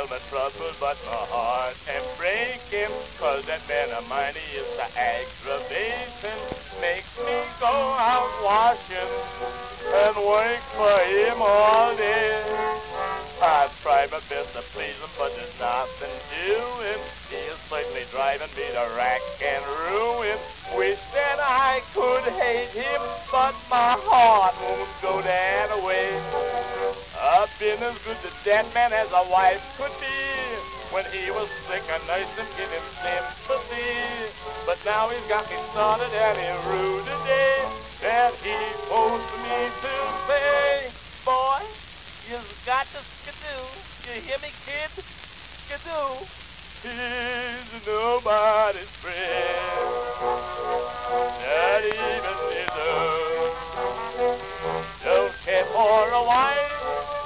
tell my trouble, but my heart ain't breaking. Cause that man of mine, he is the aggravation. Makes me go out washing and work for him all day. I try my best to please him, but there's nothing doing. He is certainly driving me to rack and ruin. Wish that I could hate him, but my heart won't go that way. I've been as good to that man as a wife could be. When he was sick, I nursed him, give him sympathy. But now he's got me started and he's rude today. That he forced me to say, boy, you've got to skidoo. You hear me, kid? Skidoo. He's nobody's friend. Not even his own. Don't care for a wife.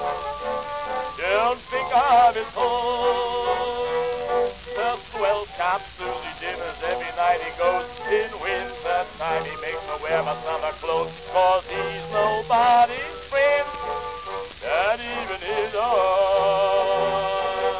Don't think of his home. The swell chop Susie dinners every night he goes. In winter time he makes me wear my summer clothes. Cause he's nobody's friend. Not even his own.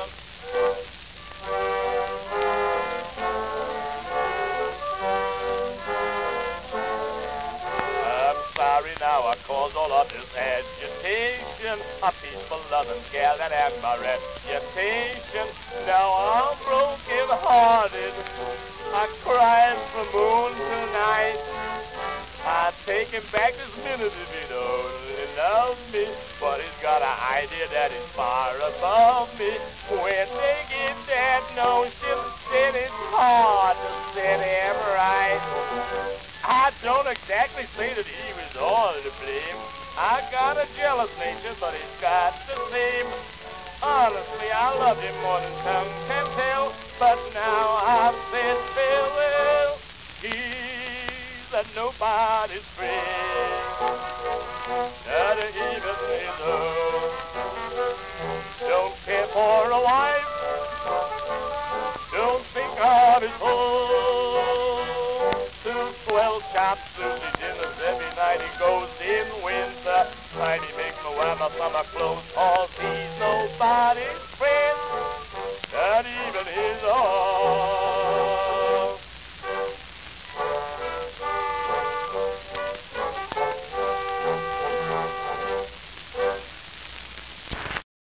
Sorry now I caused all of this agitation. A peaceful loving gal that had my reputation. Now I'm broken hearted. I cried from moon to night. I'd take him back this minute if he don't love me. But he's got an idea that is far above me. When they get that notion, then it's hard to set him right. I don't exactly say that he was all to blame. I got a jealous nature, but he's got the same. Honestly, I love him more than tongue can tell. But now I've said farewell. He's a nobody's friend. Not even his own. Don't care for a wife. Don't think of his home. Swell chop Susie dinners every night he goes. In winter time he makes me wear my summer clothes. Cause he